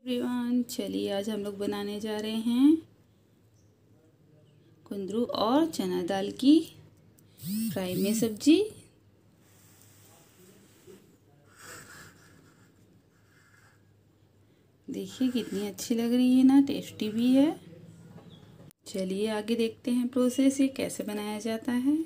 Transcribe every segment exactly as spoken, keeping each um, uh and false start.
Everyone, चलिए आज हम लोग बनाने जा रहे हैं कुंदरू और चना दाल की फ्राई में सब्जी। देखिए कितनी अच्छी लग रही है ना, टेस्टी भी है। चलिए आगे देखते हैं प्रोसेस, ये कैसे बनाया जाता है।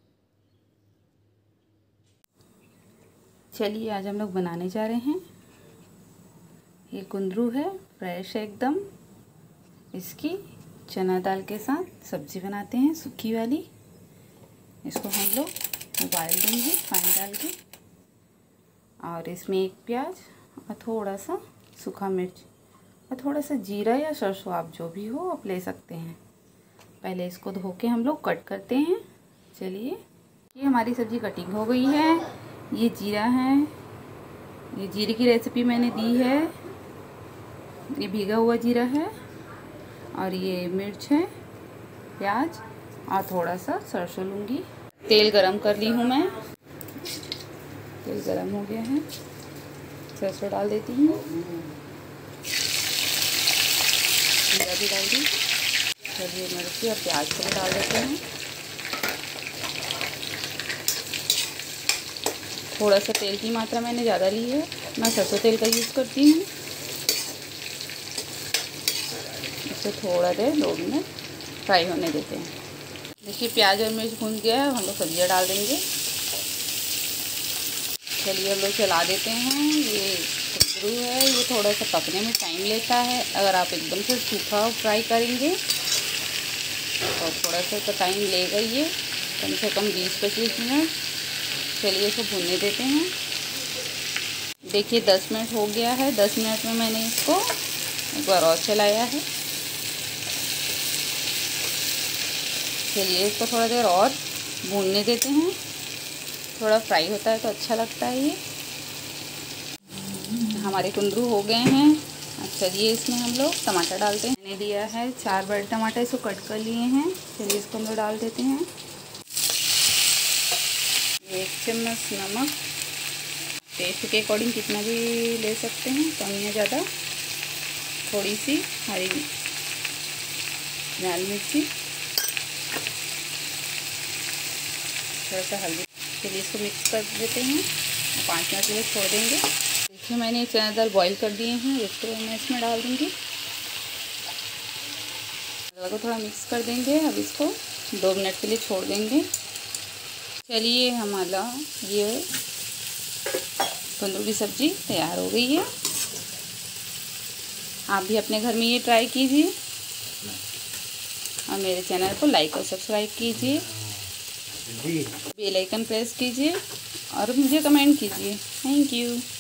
चलिए आज हम लोग बनाने जा रहे हैं, ये कुंदरू है, फ्रेश है एकदम। इसकी चना दाल के साथ सब्जी बनाते हैं, सूखी वाली। इसको हम लोग उबाल देंगे पानी डाल के, और इसमें एक प्याज और थोड़ा सा सूखा मिर्च और थोड़ा सा जीरा या सरसों, आप जो भी हो आप ले सकते हैं। पहले इसको धो के हम लोग कट करते हैं। चलिए, ये हमारी सब्ज़ी कटिंग हो गई है। ये जीरा है, ये जीरे की रेसिपी मैंने दी है, ये भीगा हुआ जीरा है, और ये मिर्च है, प्याज और थोड़ा सा सरसों लूँगी। तेल गरम कर ली हूँ मैं, तेल गरम हो गया है, सरसों डाल देती हूँ, जीरा भी डाल दी। चलिए मिर्ची और प्याज को भी डाल देते हैं। थोड़ा सा तेल की मात्रा मैंने ज़्यादा ली है, मैं सरसों तेल का यूज़ करती हूँ। इसे थोड़ा देर दो मिनट फ्राई होने देते हैं। देखिए प्याज और मिर्च भून गया है, हम लोग सब्जियाँ डाल देंगे। चलिए हम लोग चला देते हैं। ये कुंदरू है, ये थोड़ा सा पकने में टाइम लेता है। अगर आप एकदम से सूखा फ्राई करेंगे तो थोड़ा सा तो टाइम लेगा ये, कम से कम बीस पच्चीस मिनट। चलिए इसको भूनने देते हैं। देखिए दस मिनट हो गया है। दस मिनट में मैंने इसको एक बार और चलाया है। चलिए इसको थोड़ा देर और भूनने देते हैं, थोड़ा फ्राई होता है तो अच्छा लगता है ये। हमारे कुंदरू हो गए हैं। चलिए इसमें हम लोग टमाटर डालते हैं। मैंने दिया है चार बड़े टमाटर, इसको कट कर लिए हैं। चलिए इसको हम लोग डाल देते हैं। एक चम्मच नमक, टेस्ट के अकॉर्डिंग कितना भी ले सकते हैं, कम या ज़्यादा। थोड़ी सी हरी लाल मिर्ची, थोड़ा सा हल्दी। चलिए इसको मिक्स कर देते हैं और पाँच मिनट के लिए छोड़ देंगे। देखिए मैंने चना दाल बॉईल कर दिए हैं, इसको मैं इसमें डाल दूँगी। दाल को थोड़ा मिक्स कर देंगे। अब इसको दो मिनट के लिए छोड़ देंगे। चलिए हमारा ये कुंदरू की सब्ज़ी तैयार हो गई है। आप भी अपने घर में ये ट्राई कीजिए और मेरे चैनल को लाइक और सब्सक्राइब कीजिए, बेल आइकन प्रेस कीजिए और मुझे कमेंट कीजिए। Thank you.